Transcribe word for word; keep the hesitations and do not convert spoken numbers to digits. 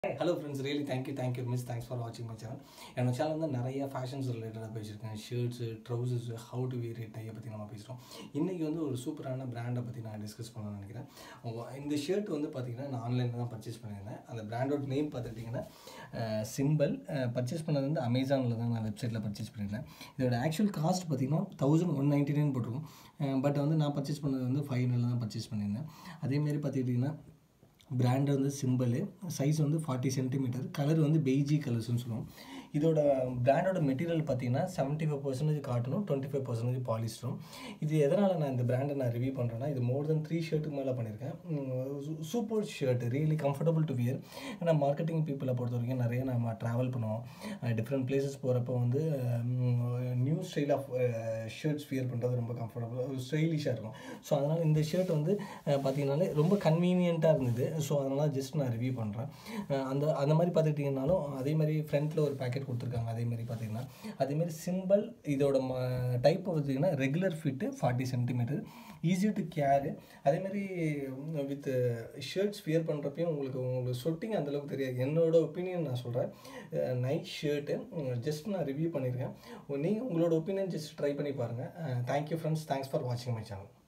Hello friends, really thank you, thank you, miss. Thanks for watching my channel. என்னோட channel வந்து நிறைய fashions ரிலேட்டடாக பேசியிருக்கேன். Shirts, trousers, how to wear it டையை பற்றி நம்ம பேசுகிறோம். இன்றைக்கி வந்து ஒரு சூப்பரான பிராண்டை பற்றி நான் டிஸ்கஸ் பண்ணணும்னு நினைக்கிறேன். இந்த ஷர்ட் வந்து பார்த்திங்கன்னா நான் ஆன்லைனில் தான் பர்ச்சேஸ் பண்ணியிருந்தேன். அந்த பிராண்டோட நேம் பார்த்துட்டிங்கன்னா சிம்பிள். பர்ச்சேஸ் பண்ணது வந்து அமேசானில் தான் நான் வெப்சைட்டில் பர்ச்சேஸ் பண்ணியிருந்தேன். இதோட ஆக்சுவல் காஸ்ட் பார்த்திங்கன்னா தௌசண்ட் ஒன் நைன்டி நைன் போட்டிருக்கும். பட் வந்து நான் பர்ச்சேஸ் பண்ணது வந்து ஃபைவ் ஹண்ட்ரடில் தான் பர்ச்சேஸ் பண்ணியிருந்தேன். அதேமாரி பார்த்துக்கிட்டிங்கன்னா பிராண்ட் வந்து சிம்பிள், சைஸ் வந்து ஃபார்ட்டி சென்டிமீட்டர், கலர் வந்து பெய்ஜி கலர்ஸ்னு சொல்லுவோம். இதோட பிராண்டோட மெட்டீரியல் பார்த்தீங்கன்னா செவன்ட்டி ஃபைவ் பர்சன்டேஜ் காட்டணும், டுவெண்ட்டி ஃபைவ் பர்சன்டேஜ் பாலிஸ்டரும். இது எதனால் நான் இந்த பிராண்டை நான் ரிவ்யூ பண்ணுறேன்னா, இது மோர் தென் த்ரீ ஷர்ட்டுக்கு மேலே பண்ணியிருக்கேன். Super shirt, really comfortable to wear. ஏன்னா மார்க்கெட்டிங் பீப்புளை பொறுத்த வரைக்கும் நிறைய நம்ம ட்ராவல் பண்ணுவோம், டிஃப்ரெண்ட் பிளேசஸ் போகிறப்போ வந்து new style of shirts wear பண்ணுறது ரொம்ப கம்ஃபர்டபுள், ஸ்டைலிஷாக இருக்கும். ஸோ அதனால் இந்த ஷர்ட் வந்து பார்த்திங்கனாலே ரொம்ப கன்வீனியண்ட்டாக இருந்தது. ஸோ அதனால் ஜஸ்ட் நான் ரிவ்யூ பண்ணுறேன். அந்த அந்த மாதிரி பார்த்துக்கிட்டிங்கனாலும் அதே மாதிரி ஃப்ரண்ட்டில் ஒரு பேக்கெட் கொடுத்துருக்காங்க. அதேமாதிரி பார்த்திங்கன்னா அதேமாதிரி சிம்பிள். இதோட டைப் பார்த்திங்கன்னா regular fit, forty centimetre, easy to carry. அதேமாதிரி வித் ஷர்ட்ஸ் வியர் பண்ணுறப்பையும் உங்களுக்கு உங்களுக்கு சொட்டிங் அந்தளவுக்கு தெரியாது. என்னோட ஒப்பீனியன் நான் சொல்கிறேன். நைஸ் ஷர்ட்டு, ஜஸ்ட் நான் ரிவ்யூ பண்ணியிருக்கேன். நீங்கள் உங்களோட ஒப்பீனியன் ஜஸ்ட் ட்ரை பண்ணி பாருங்கள். தேங்க்யூ ஃப்ரெண்ட்ஸ், தேங்க்ஸ் ஃபார் வாட்சிங் மை சேனல்.